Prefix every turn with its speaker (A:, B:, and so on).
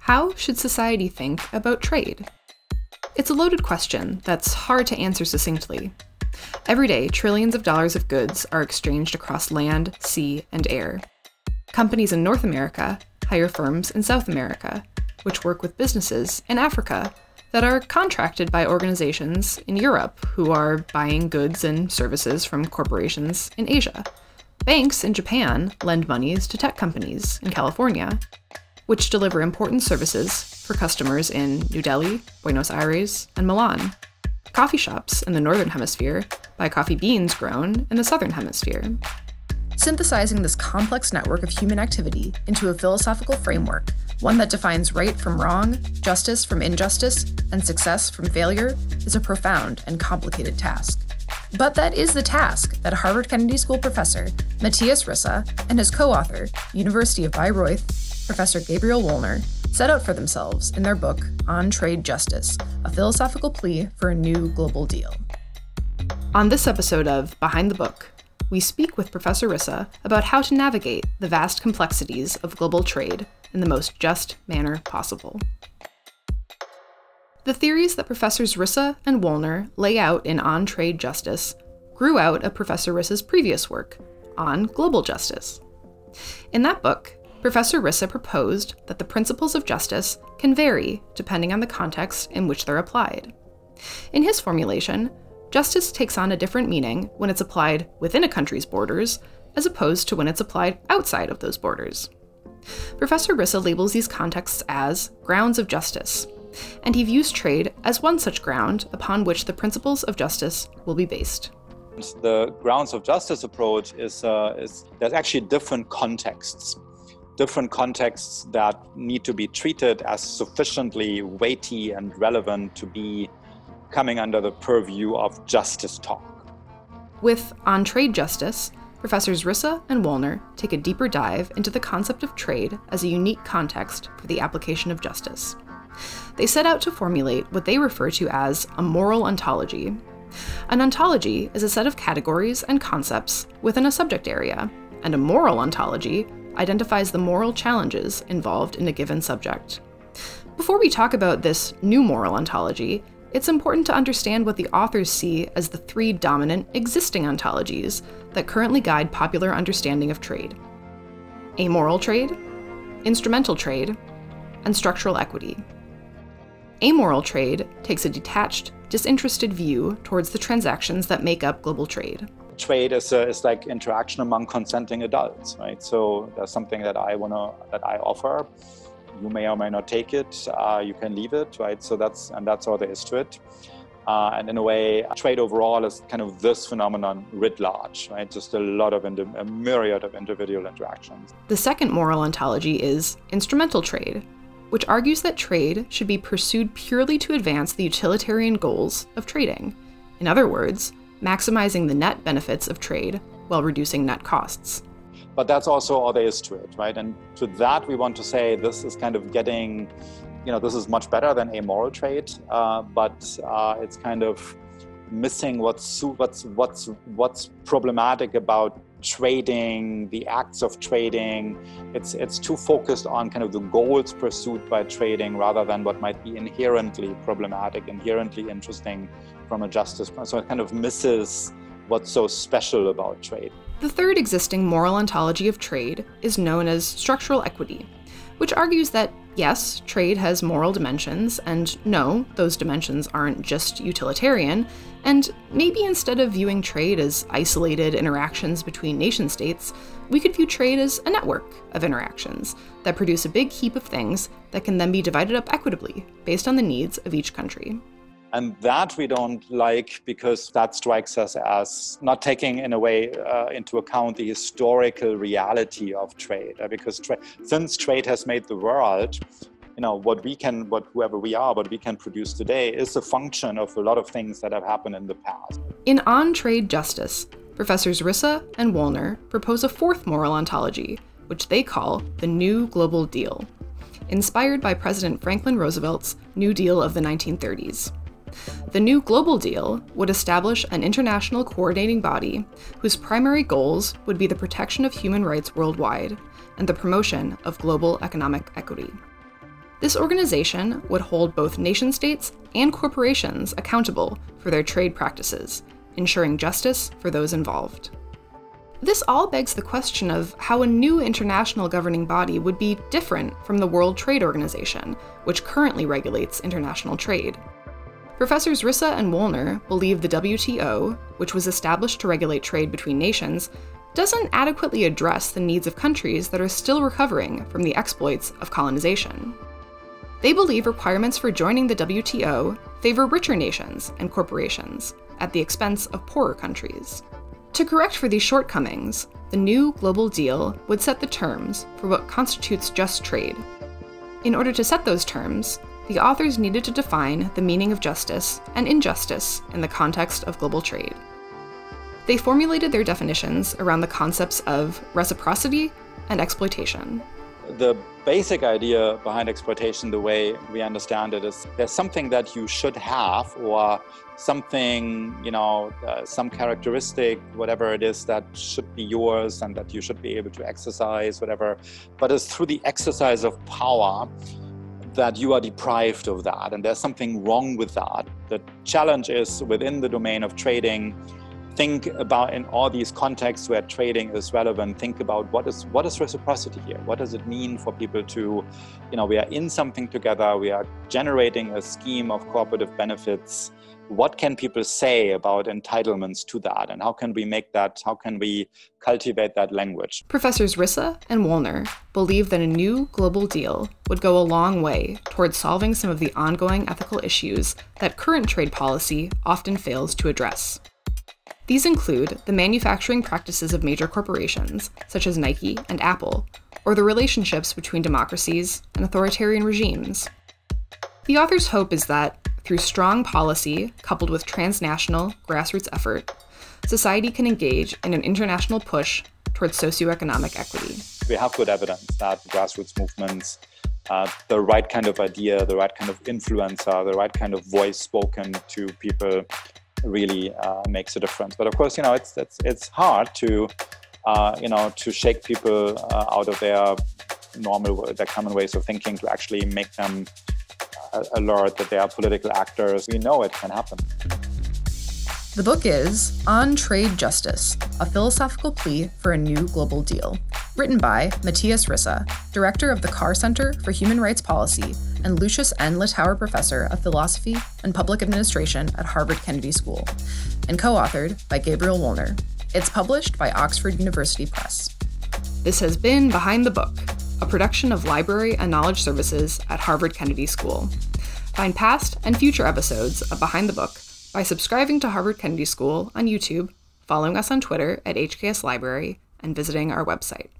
A: How should society think about trade? It's a loaded question that's hard to answer succinctly. Every day, trillions of dollars of goods are exchanged across land, sea, and air. Companies in North America hire firms in South America, which work with businesses in Africa that are contracted by organizations in Europe who are buying goods and services from corporations in Asia. Banks in Japan lend monies to tech companies in California, which deliver important services for customers in New Delhi, Buenos Aires, and Milan. Coffee shops in the Northern Hemisphere buy coffee beans grown in the Southern Hemisphere. Synthesizing this complex network of human activity into a philosophical framework, one that defines right from wrong, justice from injustice, and success from failure, is a profound and complicated task. But that is the task that Harvard Kennedy School professor Matthias Risse and his co-author, University of Bayreuth, Professor Gabriel Wollner, set out for themselves in their book On Trade Justice, a philosophical plea for a new global deal. On this episode of Behind the Book, we speak with Professor Risse about how to navigate the vast complexities of global trade in the most just manner possible. The theories that Professors Risse and Wollner lay out in On Trade Justice grew out of Professor Risse's previous work, On Global Justice. In that book, Professor Risse proposed that the principles of justice can vary depending on the context in which they're applied. In his formulation, justice takes on a different meaning when it's applied within a country's borders, as opposed to when it's applied outside of those borders. Professor Risse labels these contexts as grounds of justice, and he views trade as one such ground upon which the principles of justice will be based.
B: The grounds of justice approach is there's actually different contexts that need to be treated as sufficiently weighty and relevant to be coming under the purview of justice talk.
A: With On Trade Justice, Professors Risse and Wollner take a deeper dive into the concept of trade as a unique context for the application of justice. They set out to formulate what they refer to as a moral ontology. An ontology is a set of categories and concepts within a subject area, and a moral ontology identifies the moral challenges involved in a given subject. Before we talk about this new moral ontology, it's important to understand what the authors see as the three dominant existing ontologies that currently guide popular understanding of trade: amoral trade, instrumental trade, and structural equity. Amoral trade takes a detached, disinterested view towards the transactions that make up global trade.
B: Trade is like interaction among consenting adults, right? So there's something that I offer. You may or may not take it. You can leave it, right? So that's all there is to it. And in a way, trade overall is kind of this phenomenon writ large, right? Just a myriad of individual interactions.
A: The second moral ontology is instrumental trade, which argues that trade should be pursued purely to advance the utilitarian goals of trading. In other words, maximizing the net benefits of trade while reducing net costs.
B: But that's also all there is to it, right? And to that, we want to say this is kind of getting, this is much better than amoral trade, but it's kind of missing what's problematic about trading, the acts of trading. It's too focused on kind of the goals pursued by trading rather than what might be inherently problematic, inherently interesting from a justice point. So it kind of misses what's so special about trade.
A: The third existing moral ontology of trade is known as structural equity, which argues that yes, trade has moral dimensions, and no, those dimensions aren't just utilitarian, and maybe instead of viewing trade as isolated interactions between nation-states, we could view trade as a network of interactions that produce a big heap of things that can then be divided up equitably based on the needs of each country.
B: And that we don't like because that strikes us as not taking, in a way, into account the historical reality of trade. Because since trade has made the world, what we can produce today is a function of a lot of things that have happened in the past.
A: In On Trade Justice, Professors Risse and Wollner propose a fourth moral ontology, which they call the New Global Deal, inspired by President Franklin Roosevelt's New Deal of the 1930s. The New Global Deal would establish an international coordinating body whose primary goals would be the protection of human rights worldwide and the promotion of global economic equity. This organization would hold both nation-states and corporations accountable for their trade practices, ensuring justice for those involved. This all begs the question of how a new international governing body would be different from the World Trade Organization, which currently regulates international trade. Professors Rissa and Wollner believe the WTO, which was established to regulate trade between nations, doesn't adequately address the needs of countries that are still recovering from the exploits of colonization. They believe requirements for joining the WTO favor richer nations and corporations at the expense of poorer countries. To correct for these shortcomings, the new global deal would set the terms for what constitutes just trade. In order to set those terms, the authors needed to define the meaning of justice and injustice in the context of global trade. They formulated their definitions around the concepts of reciprocity and exploitation.
B: The basic idea behind exploitation, the way we understand it, is there's something that you should have, or something, some characteristic, whatever it is, that should be yours and that you should be able to exercise, whatever. But it's through the exercise of power that you are deprived of that, and there's something wrong with that. The challenge is within the domain of trading. Think about, in all these contexts where trading is relevant, think about what is reciprocity here? What does it mean for people to, we are in something together, we are generating a scheme of cooperative benefits. What can people say about entitlements to that? And how can we cultivate that language?
A: Professors Rissa and Wollner believe that a new global deal would go a long way towards solving some of the ongoing ethical issues that current trade policy often fails to address. These include the manufacturing practices of major corporations, such as Nike and Apple, or the relationships between democracies and authoritarian regimes. The author's hope is that, through strong policy coupled with transnational, grassroots effort, society can engage in an international push towards socioeconomic equity.
B: We have good evidence that grassroots movements, the right kind of idea, the right kind of influencer, the right kind of voice spoken to people really makes a difference. But of course, it's hard to shake people out of their common ways of thinking, to actually make them alert that they are political actors. We know it can happen.
A: The book is On Trade Justice, a philosophical plea for a new global deal, written by Matthias Rissa, director of the Carr Center for Human Rights Policy and Lucius N. Littauer Professor of Philosophy and Public Administration at Harvard Kennedy School, and co-authored by Gabriel Wollner. It's published by Oxford University Press. This has been Behind the Book, a production of Library and Knowledge Services at Harvard Kennedy School. Find past and future episodes of Behind the Book by subscribing to Harvard Kennedy School on YouTube, following us on Twitter at HKS Library, and visiting our website.